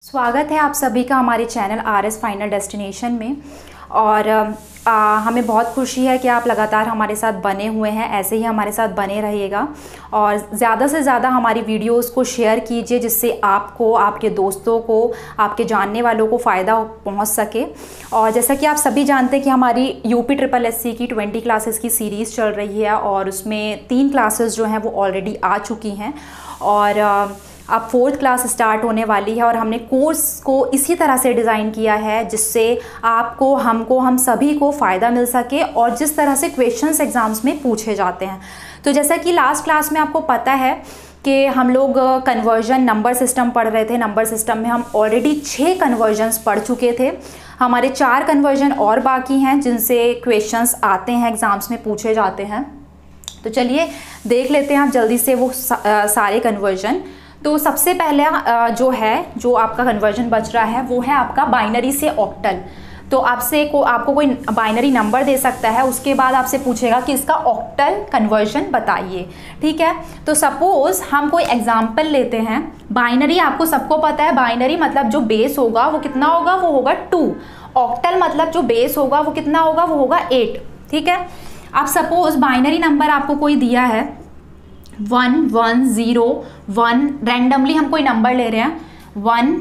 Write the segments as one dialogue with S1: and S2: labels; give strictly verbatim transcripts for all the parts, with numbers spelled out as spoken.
S1: स्वागत है आप सभी का हमारे channel R S final destination में। और आ, हमें बहुत खुशी है कि आप लगातार हमारे साथ बने हुए हैं, ऐसे ही हमारे साथ बने रहिएगा और ज़्यादा से ज़्यादा हमारी वीडियोस को शेयर कीजिए, जिससे आपको, आपके दोस्तों को, आपके जानने वालों को फ़ायदा पहुंच सके। और जैसा कि आप सभी जानते हैं कि हमारी यूपी ट्रिपल एस सी की ट्वेंटी क्लासेस की सीरीज़ चल रही है और उसमें तीन क्लासेस जो हैं वो ऑलरेडी आ चुकी हैं और आ, अब फोर्थ क्लास स्टार्ट होने वाली है। और हमने कोर्स को इसी तरह से डिज़ाइन किया है जिससे आपको, हमको, हम सभी को फ़ायदा मिल सके और जिस तरह से क्वेश्चंस एग्ज़ाम्स में पूछे जाते हैं। तो जैसा कि लास्ट क्लास में आपको पता है कि हम लोग कन्वर्जन नंबर सिस्टम पढ़ रहे थे। नंबर सिस्टम में हम ऑलरेडी छः कन्वर्जन्स पढ़ चुके थे। हमारे चार कन्वर्जन और बाकी हैं जिनसे क्वेश्चंस आते हैं, एग्ज़ाम्स में पूछे जाते हैं। तो चलिए देख लेते हैं आप जल्दी से वो सा, सारे कन्वर्जन। तो सबसे पहले जो है, जो आपका कन्वर्जन बच रहा है वो है आपका बाइनरी से ऑक्टल। तो आपसे को आपको कोई बाइनरी नंबर दे सकता है, उसके बाद आपसे पूछेगा कि इसका ऑक्टल कन्वर्जन बताइए, ठीक है। तो सपोज़ हम कोई एग्जांपल लेते हैं। बाइनरी आपको सबको पता है, बाइनरी मतलब जो बेस होगा वो कितना होगा, वो होगा टू। ऑक्टल मतलब जो बेस होगा वो कितना होगा, वो होगा एट, ठीक है। अब सपोज़ बाइनरी नंबर आपको कोई दिया है one one zero one, randomly हम कोई नंबर ले रहे हैं, one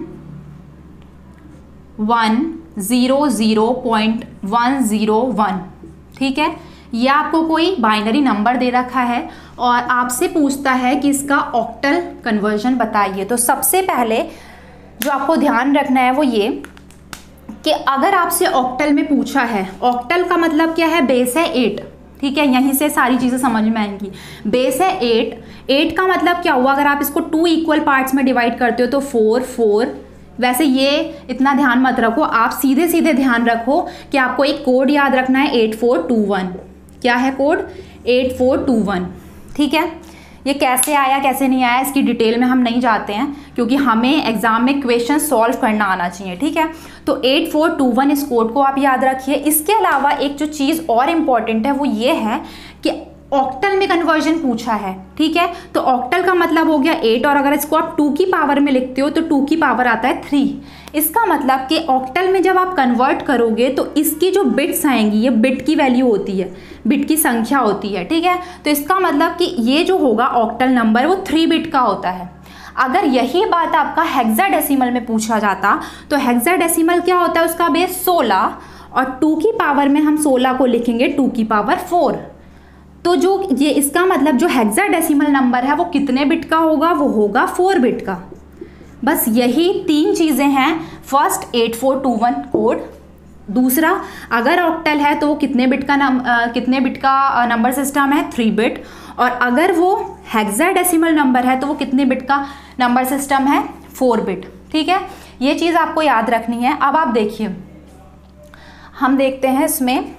S1: one zero zero point one zero one, ठीक है। यह आपको कोई बाइनरी नंबर दे रखा है और आपसे पूछता है कि इसका ऑक्टल कन्वर्जन बताइए। तो सबसे पहले जो आपको ध्यान रखना है वो ये कि अगर आपसे ऑक्टल में पूछा है, ऑक्टल का मतलब क्या है, बेस है एट, ठीक है। यहीं से सारी चीज़ें समझ में आएंगी। बेस है एट, एट का मतलब क्या हुआ, अगर आप इसको टू इक्वल पार्ट्स में डिवाइड करते हो तो फोर फोर। वैसे ये इतना ध्यान मत रखो, आप सीधे सीधे ध्यान रखो कि आपको एक कोड याद रखना है, एट फोर टू वन। क्या है code, eight four two one, ठीक है। ये कैसे आया कैसे नहीं आया इसकी डिटेल में हम नहीं जाते हैं, क्योंकि हमें एग्जाम में क्वेश्चन सॉल्व करना आना चाहिए, ठीक है। तो एट फोर टू वन इस कोड को आप याद रखिए। इसके अलावा एक जो चीज़ और इम्पॉर्टेंट है वो ये है कि ऑक्टल में कन्वर्जन पूछा है, ठीक है। तो ऑक्टल का मतलब हो गया एट, और अगर इसको आप टू की पावर में लिखते हो तो टू की पावर आता है थ्री। इसका मतलब कि ऑक्टल में जब आप कन्वर्ट करोगे तो इसकी जो बिट्स आएंगी, ये बिट की वैल्यू होती है, बिट की संख्या होती है, ठीक है। तो इसका मतलब कि ये जो होगा ऑक्टल नंबर वो थ्री बिट का होता है। अगर यही बात आपका हेक्साडेसिमल में पूछा जाता तो हेक्साडेसिमल क्या होता है, उसका बेस सोलह और टू की पावर में हम सोलह को लिखेंगे टू की पावर फोर। तो जो ये इसका मतलब जो हेक्साडेसिमल नंबर है वो कितने बिट का होगा, वो होगा फोर बिट का। बस यही तीन चीज़ें हैं। First eight four two one code, दूसरा अगर ऑक्टल है तो वो कितने बिट का नम कितने बिट का नंबर सिस्टम है, थ्री बिट। और अगर वो हेक्साडेसिमल नंबर है तो वो कितने बिट का नंबर सिस्टम है, फोर बिट, ठीक है। ये चीज़ आपको याद रखनी है। अब आप देखिए, हम देखते हैं इसमें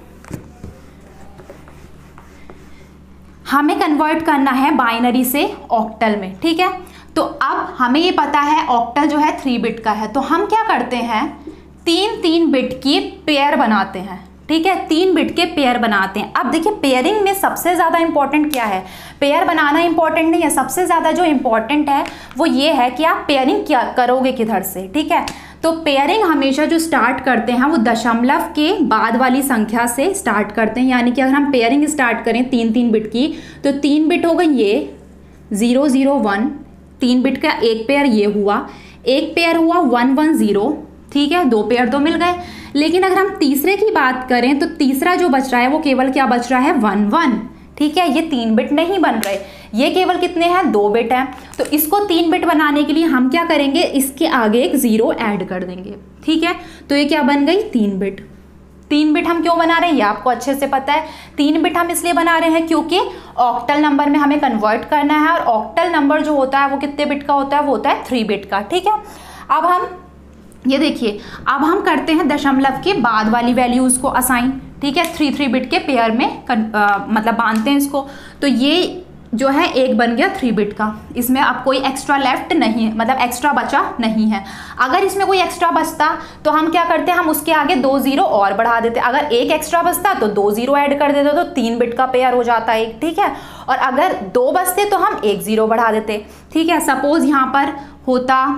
S1: हमें कन्वर्ट करना है बाइनरी से ऑक्टल में, ठीक है। तो अब हमें ये पता है ऑक्टल जो है थ्री बिट का है, तो हम क्या करते हैं, तीन तीन बिट की पेयर बनाते हैं, ठीक है। तीन बिट के पेयर बनाते हैं। अब देखिए पेयरिंग में सबसे ज़्यादा इंपॉर्टेंट क्या है, पेयर बनाना इंपॉर्टेंट नहीं है, सबसे ज़्यादा जो इंपॉर्टेंट है वो ये है कि आप पेयरिंग क्या करोगे किधर से, ठीक है। तो पेयरिंग हमेशा जो स्टार्ट करते हैं वो दशमलव के बाद वाली संख्या से स्टार्ट करते हैं। यानी कि अगर हम पेयरिंग स्टार्ट करें तीन तीन बिट की, तो तीन बिट हो गई ये ज़ीरो ज़ीरो वन, तीन बिट का एक पेयर ये हुआ, एक पेयर हुआ वन वन ज़ीरो, ठीक है, दो पेयर तो मिल गए। लेकिन अगर हम तीसरे की बात करें तो तीसरा जो बच रहा है वो केवल क्या बच रहा है, वन वन, ठीक है। ये तीन बिट नहीं बन रहे, ये केवल कितने हैं, दो बिट हैं। तो इसको तीन बिट बनाने के लिए हम क्या करेंगे, इसके आगे एक ज़ीरो ऐड कर देंगे, ठीक है। तो ये क्या बन गई, तीन बिट। तीन बिट हम क्यों बना रहे हैं ये आपको अच्छे से पता है। तीन बिट हम इसलिए बना रहे हैं क्योंकि ऑक्टल नंबर में हमें कन्वर्ट करना है और ऑक्टल नंबर जो होता है वो कितने बिट का होता है, वो होता है थ्री बिट का, ठीक है। अब हम ये देखिए, अब हम करते हैं दशमलव के बाद वाली वैल्यूज़ को असाइन, ठीक है। थ्री थ्री बिट के पेयर में आ, मतलब बांधते हैं इसको। तो ये जो है एक बन गया थ्री बिट का, इसमें अब कोई एक्स्ट्रा लेफ्ट नहीं है, मतलब एक्स्ट्रा बचा नहीं है। अगर इसमें कोई एक्स्ट्रा बचता तो हम क्या करते हैं, हम उसके आगे दो जीरो और बढ़ा देते। अगर एक एक्स्ट्रा बचता तो दो जीरो ऐड कर देते, तो तीन बिट का पेयर हो जाता एक, ठीक है। और अगर दो बचते तो हम एक जीरो बढ़ा देते, ठीक है। सपोज यहाँ पर होता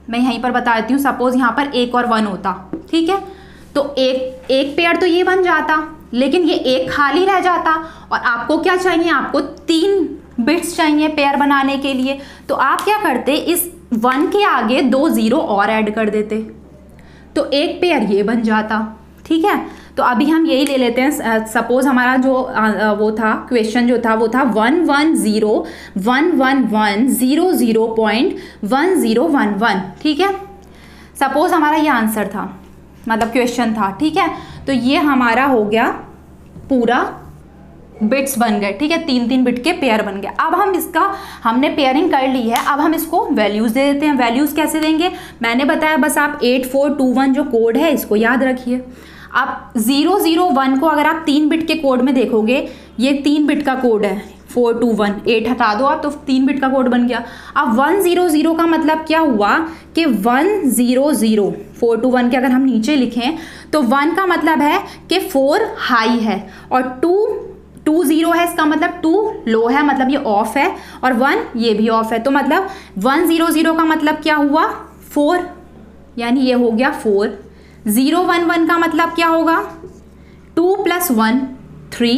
S1: मैं यहीं पर बता देती हूँ, सपोज यहाँ पर एक और वन होता, ठीक है, तो एक एक पेयर तो ये बन जाता, लेकिन ये एक खाली रह जाता। और आपको क्या चाहिए, आपको तीन बिट्स चाहिए पेयर बनाने के लिए, तो आप क्या करते, इस वन के आगे दो ज़ीरो और ऐड कर देते, तो एक पेयर ये बन जाता, ठीक है। तो अभी हम यही ले लेते हैं, सपोज हमारा जो आ, वो था क्वेश्चन जो था वो था one one zero one one one zero zero point one zero one one, ठीक है। सपोज हमारा ये आंसर था, मतलब क्वेश्चन था, ठीक है। तो ये हमारा हो गया पूरा बिट्स बन गए, ठीक है, तीन तीन बिट के पेयर बन गए। अब हम इसका हमने पेयरिंग कर ली है, अब हम इसको वैल्यूज़ दे देते हैं। वैल्यूज़ कैसे देंगे, मैंने बताया, बस आप एट फोर टू वन जो कोड है इसको याद रखिए। अब ज़ीरो ज़ीरो वन को अगर आप तीन बिट के कोड में देखोगे, ये तीन बिट का कोड है, फोर टू वन, एट हटा दो आप तो तीन बिट का कोड बन गया। अब वन ज़ीरो ज़ीरो का मतलब क्या हुआ कि one zero zero, four two one के अगर हम नीचे लिखें तो वन का मतलब है कि फोर हाई है और टू टू ज़ीरो है, इसका मतलब टू लो है, मतलब ये ऑफ है, और वन ये भी ऑफ है। तो मतलब वन ज़ीरो ज़ीरो का मतलब क्या हुआ, फोर, यानी ये हो गया फोर। ज़ीरो वन वन का मतलब क्या होगा, two plus one three.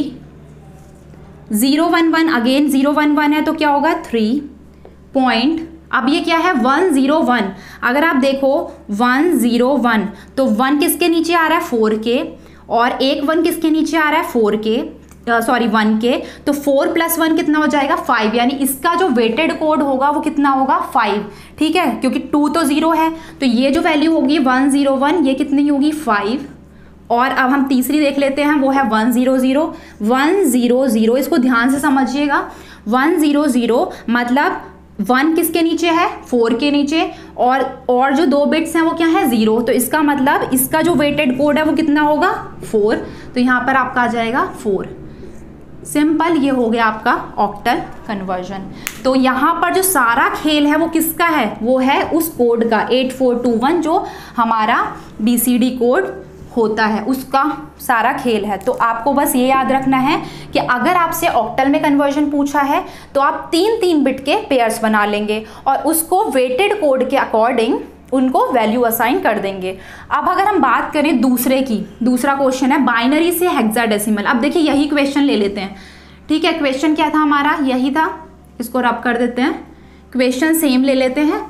S1: Zero one one again zero one one है तो क्या होगा, थ्री पॉइंट। अब ये क्या है, वन ज़ीरो वन। अगर आप देखो वन ज़ीरो वन, तो वन किसके नीचे आ रहा है, फोर के, और एक वन किसके नीचे आ रहा है, फोर के, सॉरी वन के। तो फोर प्लस वन कितना हो जाएगा, फाइव, यानी इसका जो वेटेड कोड होगा वो कितना होगा, फाइव, ठीक है, क्योंकि टू तो ज़ीरो है, तो ये जो वैल्यू होगी वन ज़ीरो वन, ये कितनी होगी, फाइव। और अब हम तीसरी देख लेते हैं, वो है one zero zero one zero zero, इसको ध्यान से समझिएगा। वन ज़ीरो ज़ीरो मतलब वन किसके नीचे है, फोर के नीचे, और और जो दो बिट्स हैं वो क्या है, ज़ीरो। तो इसका मतलब इसका जो वेटेड कोड है वो कितना होगा, फोर। तो यहाँ पर आपका आ जाएगा फोर। सिंपल, ये हो गया आपका ऑक्टल कन्वर्जन। तो यहाँ पर जो सारा खेल है वो किसका है, वो है उस कोड का, एट फोर टू वन जो हमारा बी सी डी कोड होता है, उसका सारा खेल है। तो आपको बस ये याद रखना है कि अगर आपसे ऑक्टल में कन्वर्जन पूछा है तो आप तीन तीन बिट के पेयर्स बना लेंगे और उसको वेटेड कोड के अकॉर्डिंग उनको वैल्यू असाइन कर देंगे। अब अगर हम बात करें दूसरे की, दूसरा क्वेश्चन है बाइनरी से हेक्साडेसिमल। अब देखिए यही क्वेश्चन ले लेते हैं, ठीक है। क्वेश्चन क्या था हमारा, यही था, इसको रब कर देते हैं, क्वेश्चन सेम ले लेते हैं,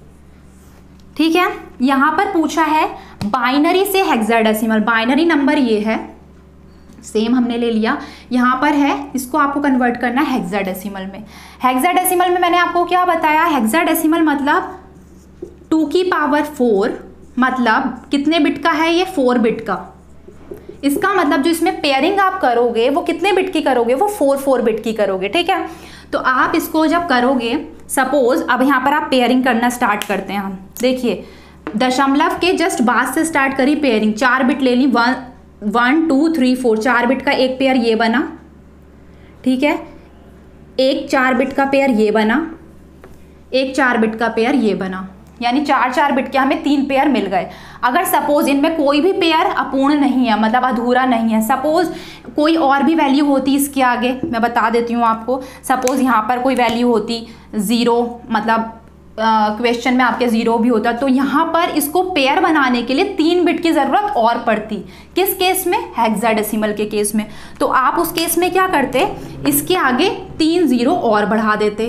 S1: ठीक है। यहाँ पर पूछा है बाइनरी से हेक्साडेसिमल, बाइनरी नंबर ये है, सेम हमने ले लिया, यहाँ पर है, इसको आपको कन्वर्ट करना है हेक्साडेसिमल में। हेक्साडेसिमल में मैंने आपको क्या बताया, हेक्साडेसिमल मतलब टू की पावर फोर, मतलब कितने बिट का है ये, फोर बिट का। इसका मतलब जो इसमें पेयरिंग आप करोगे वो कितने बिट की करोगे, वो फोर फोर बिट की करोगे, ठीक है। तो आप इसको जब करोगे, सपोज अब यहाँ पर आप पेयरिंग करना स्टार्ट करते हैं हम, देखिए दशमलव के जस्ट बाद से स्टार्ट करी पेयरिंग, चार बिट ले ली, one one two three four, चार बिट का एक पेयर ये बना, ठीक है, एक चार बिट का पेयर ये बना, एक चार बिट का पेयर ये बना, यानी चार चार बिट के हमें तीन पेयर मिल गए। अगर सपोज इनमें कोई भी पेयर अपूर्ण नहीं है, मतलब अधूरा नहीं है, सपोज कोई और भी वैल्यू होती इसके आगे, मैं बता देती हूँ आपको, सपोज यहाँ पर कोई वैल्यू होती ज़ीरो, मतलब क्वेश्चन uh, में आपके ज़ीरो भी होता, तो यहाँ पर इसको पेयर बनाने के लिए तीन बिट की ज़रूरत और पड़ती। किस केस में, हेक्साडेसिमल के केस में। तो आप उस केस में क्या करते, इसके आगे तीन ज़ीरो और बढ़ा देते,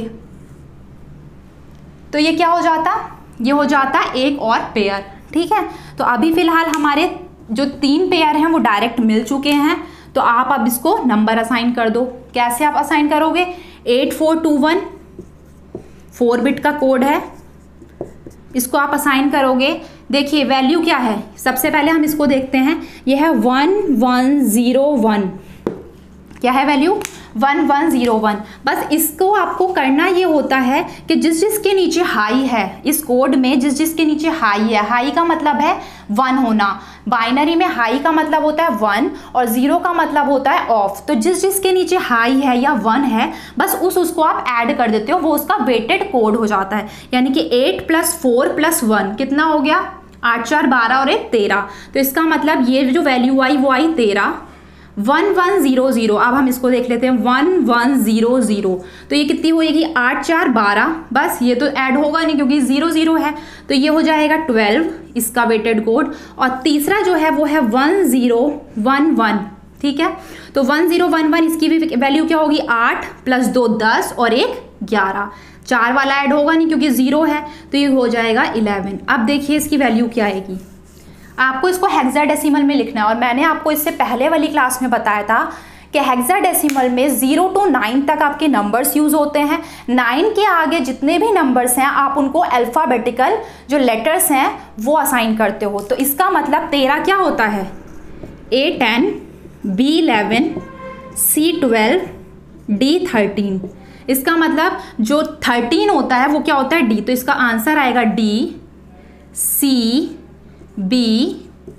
S1: तो ये क्या हो जाता, ये हो जाता एक और पेयर, ठीक है। तो अभी फ़िलहाल हमारे जो तीन पेयर हैं वो डायरेक्ट मिल चुके हैं, तो आप अब इसको नंबर असाइन कर दो। कैसे आप असाइन करोगे, eight four two one four bit का कोड है, इसको आप असाइन करोगे। देखिए वैल्यू क्या है, सबसे पहले हम इसको देखते हैं, यह है वन वन ज़ीरो वन, क्या है value, one one zero one. बस इसको आपको करना ये होता है कि जिस जिसके नीचे हाई है, इस कोड में जिस जिसके नीचे हाई है, हाई का मतलब है वन होना, बाइनरी में हाई का मतलब होता है वन और ज़ीरो का मतलब होता है ऑफ। तो जिस जिसके नीचे हाई है या वन है, बस उस उसको आप ऐड कर देते हो, वो उसका वेटेड कोड हो जाता है। यानी कि eight plus four plus one कितना हो गया, आठ चार बारह और एक तेरह। तो इसका मतलब ये जो वैल्यू आई वो आई तेरह, वन वन ज़ीरो ज़ीरो, अब हम इसको देख लेते हैं, वन वन ज़ीरो ज़ीरो, तो ये कितनी होएगी, आठ चार बारह, बस ये तो ऐड होगा नहीं क्योंकि ज़ीरो ज़ीरो है, तो ये हो जाएगा ट्वेल्व इसका वेटेड कोड। और तीसरा जो है वो है वन ज़ीरो वन वन, ठीक है, तो वन ज़ीरो वन वन इसकी भी वैल्यू क्या होगी, आठ प्लस दो दस और एक ग्यारह, चार वाला ऐड होगा नहीं क्योंकि ज़ीरो है, तो ये हो जाएगा इलेवन। अब देखिए इसकी वैल्यू क्या आएगी, आपको इसको हेक्साडेसिमल में लिखना है। और मैंने आपको इससे पहले वाली क्लास में बताया था कि हेक्साडेसिमल में ज़ीरो टू नाइन तक आपके नंबर्स यूज़ होते हैं, नाइन के आगे जितने भी नंबर्स हैं आप उनको अल्फ़ाबेटिकल जो लेटर्स हैं वो असाइन करते हो। तो इसका मतलब तेरह क्या होता है, A ten, B eleven, C twelve, D thirteen. इसका मतलब जो थर्टीन होता है वो क्या होता है, डी, तो इसका आंसर आएगा डी, सी, बी,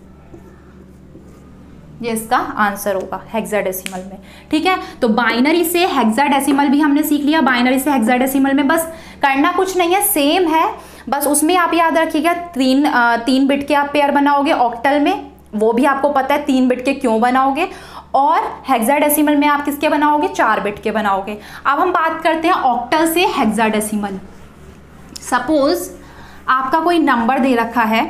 S1: ये इसका आंसर होगा हेक्साडेसिमल में, ठीक है। तो बाइनरी से हेक्साडेसिमल भी हमने सीख लिया, बाइनरी से हेक्साडेसिमल में बस करना कुछ नहीं है, सेम है, बस उसमें आप याद रखिएगा तीन तीन बिट के आप पेयर बनाओगे, ऑक्टल में वो भी आपको पता है तीन बिट के क्यों बनाओगे, और हेक्साडेसिमल में आप किसके बनाओगे, चार बिट के बनाओगे। अब हम बात करते हैं ऑक्टल से हेक्साडेसिमल। सपोज आपका कोई नंबर दे रखा है,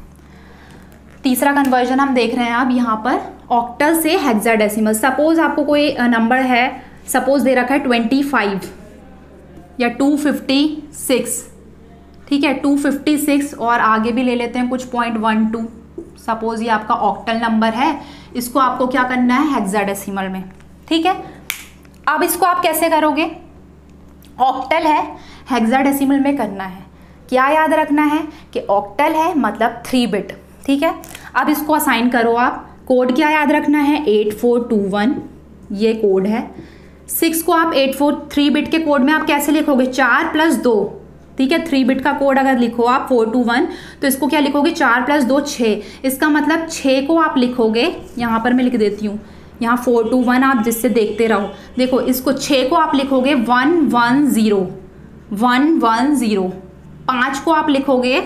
S1: तीसरा कन्वर्जन हम देख रहे हैं अब यहाँ पर ऑक्टल से हेक्साडेसिमल। सपोज आपको कोई नंबर है, सपोज दे रखा है ट्वेंटी फाइव या टू फिफ्टी सिक्स, ठीक है, टू फिफ्टी सिक्स, और आगे भी ले लेते हैं कुछ पॉइंट वन टू। सपोज ये आपका ऑक्टल नंबर है, इसको आपको क्या करना है, हेक्साडेसिमल में, ठीक है। अब इसको आप कैसे करोगे, ऑक्टल है, हेक्साडेसिमल में करना है, क्या याद रखना है कि ऑक्टल है मतलब थ्री बिट, ठीक है। अब इसको असाइन करो आप, कोड क्या याद रखना है, एट फोर टू वन, ये कोड है। सिक्स को आप एट फोर थ्री बिट के कोड में आप कैसे लिखोगे, चार प्लस दो, ठीक है, थ्री बिट का कोड अगर लिखो आप फोर टू वन, तो इसको क्या लिखोगे, चार प्लस दो छः, इसका मतलब छः को आप लिखोगे, यहाँ पर मैं लिख देती हूँ, यहाँ फोर टू वन आप जिससे देखते रहो, देखो इसको छः को आप लिखोगे one one zero, one one zero, पाँच को आप लिखोगे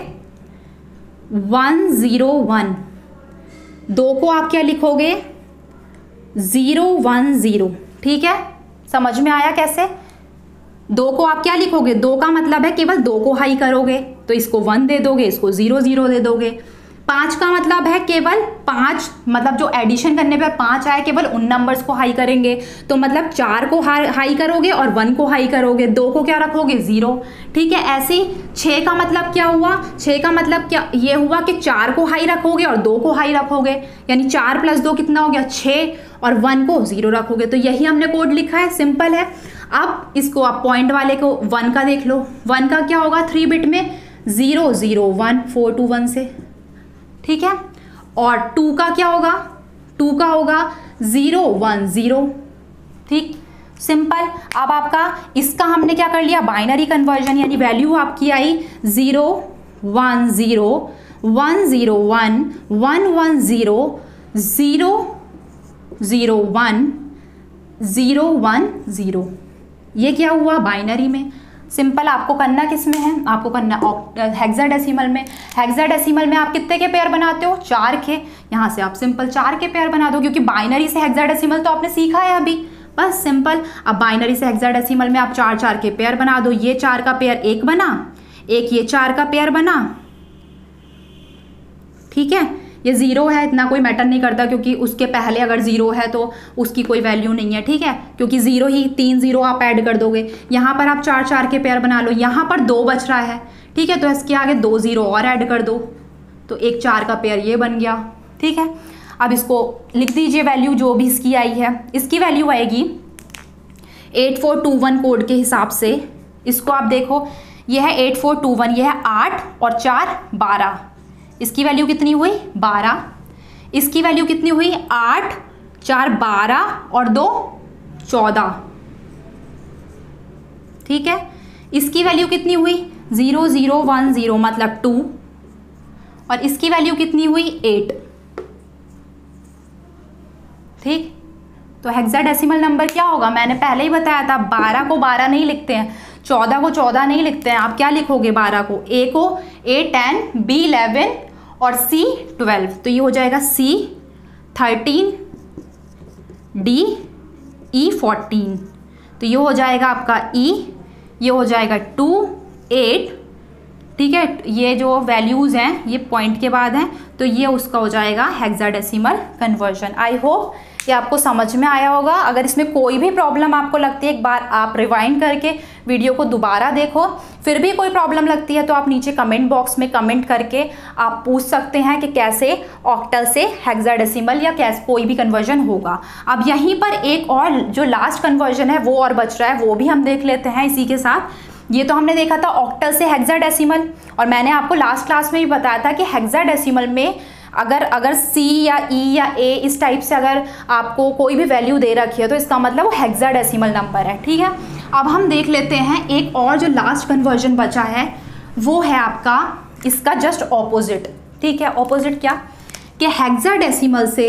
S1: वन ज़ीरो वन, दो को आप क्या लिखोगे, ज़ीरो वन ज़ीरो, ठीक है, समझ में आया कैसे। दो को आप क्या लिखोगे, दो का मतलब है केवल दो को हाई करोगे, तो इसको वन दे दोगे, इसको ज़ीरो ज़ीरो दे दोगे। पाँच का मतलब है केवल पाँच, मतलब जो एडिशन करने पर पाँच आए केवल उन नंबर्स को हाई करेंगे, तो मतलब चार को हाई करोगे और वन को हाई करोगे, दो को क्या रखोगे, ज़ीरो, ठीक है। ऐसे ही छः का मतलब क्या हुआ, छः का मतलब क्या ये हुआ कि चार को हाई रखोगे और दो को हाई रखोगे, यानी चार प्लस दो कितना हो गया, छः, और वन को ज़ीरो रखोगे, तो यही हमने कोड लिखा है, सिंपल है। अब इसको आप पॉइंट वाले को वन का देख लो, वन का क्या होगा, थ्री बिट में zero zero one, four two one से, ठीक है। और टू का क्या होगा, टू का होगा ज़ीरो वन ज़ीरो, ठीक, सिंपल। अब आपका इसका हमने क्या कर लिया, बाइनरी कन्वर्जन, यानी वैल्यू आपकी आई zero one zero, one zero one, one one zero, zero zero one, zero one zero, ये क्या हुआ, बाइनरी में। सिंपल आपको करना किस में है, आपको करना हेक्साडेसिमल में। हेक्साडेसिमल में आप कितने के पेयर बनाते हो, चार के, यहाँ से आप सिंपल चार के पेयर बना दो, क्योंकि बाइनरी से हेक्साडेसिमल तो आपने सीखा है अभी, बस सिंपल। अब बाइनरी से हेक्साडेसिमल में आप चार चार के पेयर बना दो, ये चार का पेयर एक बना, एक ये चार का पेयर बना, ठीक है। ये ज़ीरो है, इतना कोई मैटर नहीं करता, क्योंकि उसके पहले अगर ज़ीरो है तो उसकी कोई वैल्यू नहीं है, ठीक है, क्योंकि ज़ीरो ही, तीन ज़ीरो आप ऐड कर दोगे। यहाँ पर आप चार चार के पेयर बना लो, यहाँ पर दो बच रहा है, ठीक है, तो इसके आगे दो ज़ीरो और ऐड कर दो, तो एक चार का पेयर ये बन गया, ठीक है। अब इसको लिख दीजिए वैल्यू जो भी इसकी आई है, इसकी वैल्यू आएगी eight four two one code के हिसाब से। इसको आप देखो, ये है एट फोर टू वन, ये है आठ और चार बारह, इसकी वैल्यू कितनी हुई, बारह। इसकी वैल्यू कितनी हुई, आठ, चार बारह और दो चौदह, ठीक है। इसकी वैल्यू कितनी हुई, ज़ीरो ज़ीरो वन ज़ीरो मतलब टू, और इसकी वैल्यू कितनी हुई, एट, ठीक। तो हेक्साडेसिमल नंबर क्या होगा, मैंने पहले ही बताया था, बारह को बारह नहीं लिखते हैं, चौदह को चौदह नहीं लिखते हैं, आप क्या लिखोगे, बारह को, ए को ए टेन, बी इलेवन और सी ट्वेल्व, तो ये हो जाएगा C thirteen, D E fourteen, तो ये हो जाएगा आपका ई, ये हो जाएगा टू एट, ठीक है। ये जो वैल्यूज़ हैं ये पॉइंट के बाद हैं, तो ये उसका हो जाएगा हेक्साडेसिमल कन्वर्जन। आई होप ये आपको समझ में आया होगा। अगर इसमें कोई भी प्रॉब्लम आपको लगती है, एक बार आप रिवाइंड करके वीडियो को दोबारा देखो। फिर भी कोई प्रॉब्लम लगती है तो आप नीचे कमेंट बॉक्स में कमेंट करके आप पूछ सकते हैं कि कैसे ऑक्टल से हेक्साडेसिमल या कैसे कोई भी कन्वर्जन होगा। अब यहीं पर एक और जो लास्ट कन्वर्जन है वो और बच रहा है, वो भी हम देख लेते हैं इसी के साथ। ये तो हमने देखा था ऑक्टल से हेक्साडेसिमल, और मैंने आपको लास्ट क्लास में भी बताया था कि हेक्साडेसिमल में अगर अगर सी या ई या ए इस टाइप से अगर आपको कोई भी वैल्यू दे रखी है तो इसका मतलब वो हेक्साडेसिमल नंबर है, ठीक है। अब हम देख लेते हैं एक और जो लास्ट कन्वर्जन बचा है वो है आपका इसका जस्ट ऑपोजिट, ठीक है। ऑपोजिट क्या कि हेक्साडेसिमल से,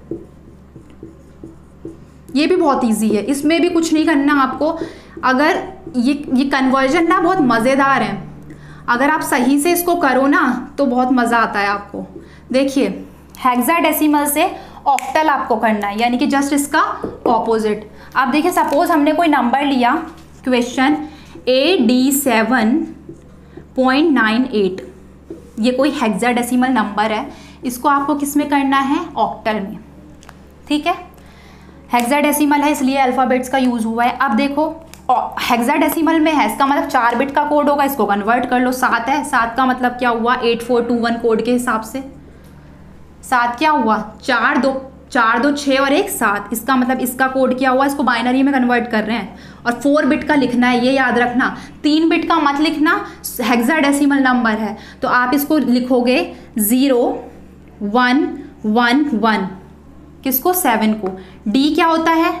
S1: ये भी बहुत इजी है, इसमें भी कुछ नहीं करना आपको। अगर ये ये कन्वर्जन ना बहुत मज़ेदार है, अगर आप सही से इसको करो ना तो बहुत मज़ा आता है आपको। देखिए हेक्साडेसिमल से ऑक्टल आपको करना है, यानी कि जस्ट इसका ऑपोजिट। आप देखिए सपोज हमने कोई नंबर लिया, question A D seven point nine eight, ये कोई हेक्साडेसिमल नंबर है, इसको आपको किस में करना है, ऑक्टल में, ठीक है। हेक्साडेसिमल है इसलिए अल्फ़ाबेट्स का यूज़ हुआ है। अब देखो हेक्साडेसिमल में है, इसका मतलब चार बिट का कोड होगा, इसको कन्वर्ट कर लो। सात है, सात का मतलब क्या हुआ, eight four two one code के हिसाब से सात क्या हुआ, चार दो चार दो छः और एक सात, इसका मतलब इसका कोड क्या हुआ, इसको बाइनरी में कन्वर्ट कर रहे हैं। और फोर बिट का लिखना है, ये याद रखना, तीन बिट का मत लिखना, हेक्साडेसिमल नंबर है तो आप इसको लिखोगे ज़ीरो वन वन वन, किसको, सेवन को। डी क्या होता है,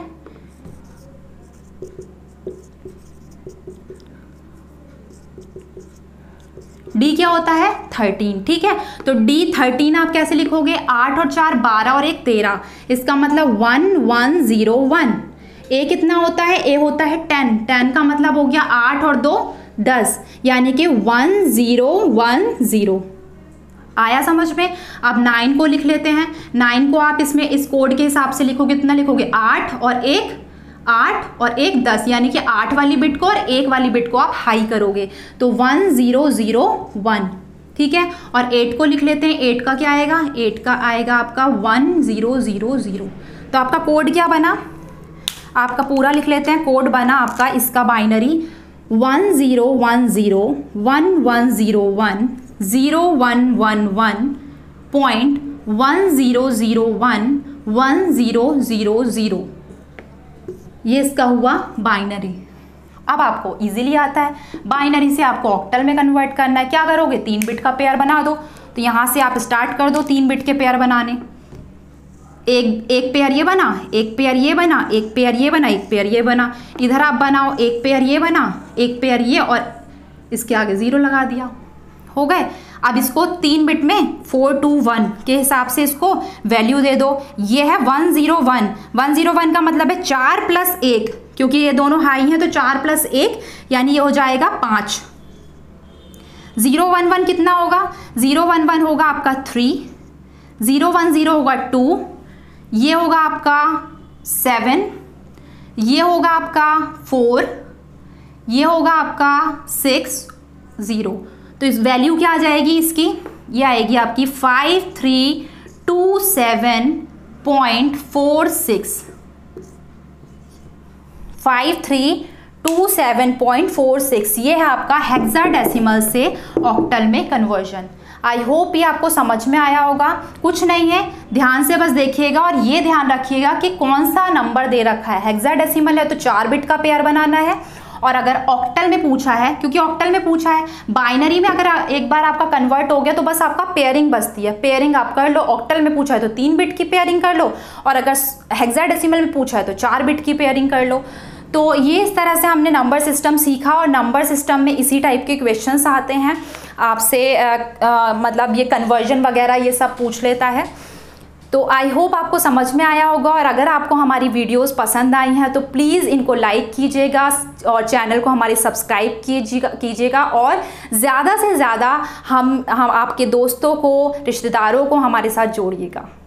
S1: डी क्या होता है, थर्टीन, ठीक है। तो डी थर्टीन आप कैसे लिखोगे, आठ और चार बारह और एक तेरह, इसका मतलब one one zero one. A कितना होता है, ए होता है टेन, टेन का मतलब हो गया आठ और दो दस, यानी कि वन ज़ीरो वन ज़ीरो। आया समझ में। अब नाइन को लिख लेते हैं, नाइन को आप इसमें इस कोड के हिसाब से लिखोगे, कितना लिखोगे, आठ और एक आठ और एक दस, यानी कि आठ वाली बिट को और एक वाली बिट को आप हाई करोगे तो वन ज़ीरो ज़ीरो वन, ठीक है। और एट को लिख लेते हैं, एट का क्या आएगा, एट का आएगा आपका वन ज़ीरो ज़ीरो ज़ीरो। तो आपका कोड क्या बना, आपका पूरा लिख लेते हैं, कोड बना आपका इसका binary one zero one zero one one zero one zero one one one point one zero zero one one zero zero zero, ये इसका हुआ बाइनरी। अब आपको इजीली आता है, बाइनरी से आपको ऑक्टल में कन्वर्ट करना है। क्या करोगे, तीन बिट का पेयर बना दो, तो यहाँ से आप स्टार्ट कर दो तीन बिट के पेयर बनाने। एक एक पेयर ये बना, एक पेयर ये बना, एक पेयर ये बना, एक पेयर ये बना। इधर आप बनाओ, एक पेयर ये बना, एक पेयर ये, और इसके आगे ज़ीरो लगा दिया, हो गए। अब इसको तीन बिट में फोर टू वन के हिसाब से इसको वैल्यू दे दो। ये है one zero one, one zero one का मतलब है चार प्लस एक, क्योंकि ये दोनों हाई हैं तो चार प्लस एक यानी ये हो जाएगा पाँच। ज़ीरो वन वन कितना होगा, ज़ीरो वन वन होगा आपका थ्री, ज़ीरो वन ज़ीरो होगा टू, ये होगा आपका सेवन, ये होगा आपका फोर, ये होगा आपका सिक्स, ज़ीरो। तो इस वैल्यू क्या आ जाएगी इसकी, ये आएगी आपकी five three two seven point four six, five three two seven point four six, ये है आपका हेक्साडेसिमल से ऑक्टल में कन्वर्जन। आई होप ये आपको समझ में आया होगा। कुछ नहीं है, ध्यान से बस देखिएगा और ये ध्यान रखिएगा कि कौन सा नंबर दे रखा है। हेक्साडेसिमल है तो चार बिट का पेयर बनाना है, और अगर ऑक्टल में पूछा है, क्योंकि ऑक्टल में पूछा है, बाइनरी में अगर एक बार आपका कन्वर्ट हो गया तो बस आपका पेयरिंग बचती है, पेयरिंग आप कर लो। ऑक्टल में पूछा है तो तीन बिट की पेयरिंग कर लो, और अगर हेक्साडेसिमल में पूछा है तो चार बिट की पेयरिंग कर लो। तो ये इस तरह से हमने नंबर सिस्टम सीखा, और नंबर सिस्टम में इसी टाइप के क्वेश्चंस आते हैं आपसे, मतलब ये कन्वर्जन वगैरह ये सब पूछ लेता है। तो आई होप आपको समझ में आया होगा, और अगर आपको हमारी वीडियोस पसंद आई हैं तो प्लीज़ इनको लाइक कीजिएगा और चैनल को हमारे सब्सक्राइब कीजिएगा कीजिएगा और ज़्यादा से ज़्यादा हम हम आपके दोस्तों को, रिश्तेदारों को हमारे साथ जोड़िएगा।